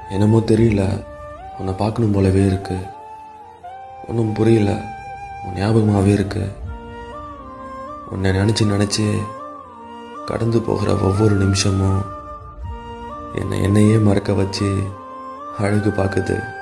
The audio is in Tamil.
என்னமோ தெரியல, உன்னை பார்க்கணும் போலவே இருக்கு. ஒன்றும் புரியல, உன் ஞாபகமாகவே இருக்கு. உன்னை நினச்சி கடந்து போகிற ஒவ்வொரு நிமிஷமும் என்னையே மறக்க வச்சு அழகு பார்க்குது.